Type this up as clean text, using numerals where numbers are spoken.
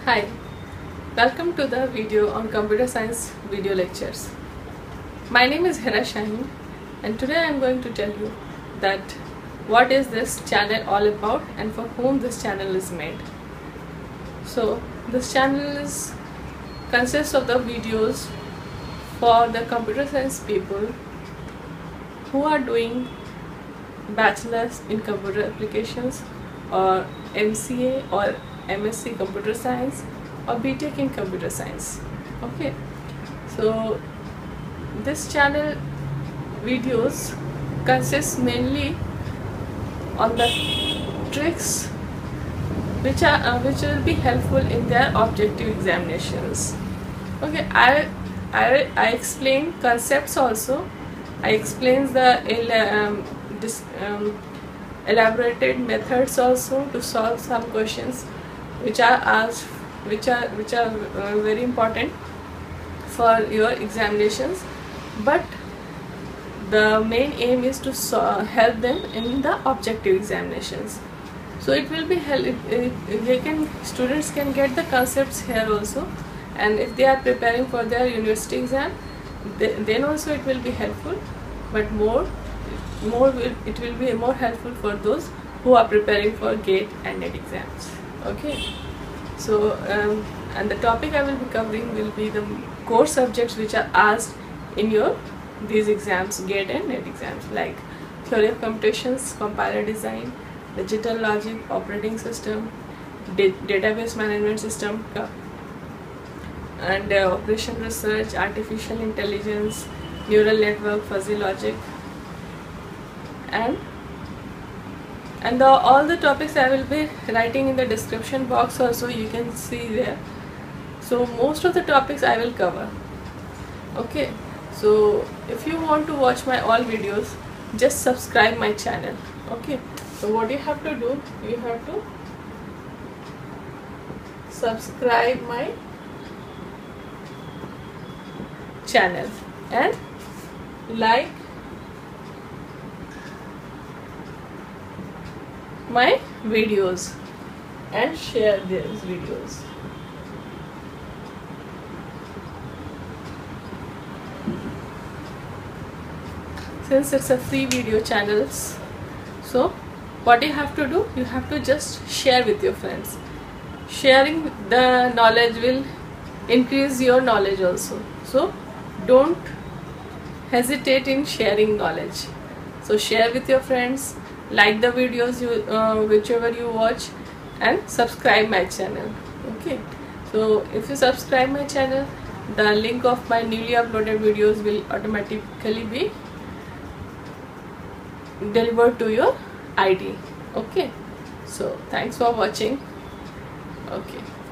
Hi, welcome to the video on computer science video lectures. My name is Hira Shaheen and today I am going to tell you that what is this channel all about and for whom this channel is made. So this channel consists of the videos for the computer science people who are doing bachelor's in computer applications or MCA or MSc computer science or BTech in computer science. Okay, so this channel videos consists mainly on the tricks which will be helpful in their objective examinations. Okay, I explain concepts also. I explain the elaborated methods also to solve some questions which are asked, which are very important for your examinations, but the main aim is to help them in the objective examinations. So it will be students can get the concepts here also, and if they are preparing for their university exam, then also it will be helpful, but it will be more helpful for those who are preparing for GATE and NET exams. Okay, so and the topic I will be covering will be the core subjects which are asked in these exams, GATE and NET exams, like theory of computations, compiler design, digital logic, operating system, database management system, and operation research, artificial intelligence, neural network, fuzzy logic, and all the topics I will be writing in the description box also, you can see there. So most of the topics I will cover. Okay, so if you want to watch my all videos, just subscribe my channel. Okay, so what you have to do, you have to subscribe my channel and like my videos and share these videos. Since it's a free video channels, so what you have to do, you have to just share with your friends. Sharing the knowledge will increase your knowledge also, so don't hesitate in sharing knowledge. So share with your friends, like the videos whichever you watch, and subscribe my channel. Okay, so if you subscribe my channel, the link of my newly uploaded videos will automatically be delivered to your ID. Okay, so thanks for watching. Okay.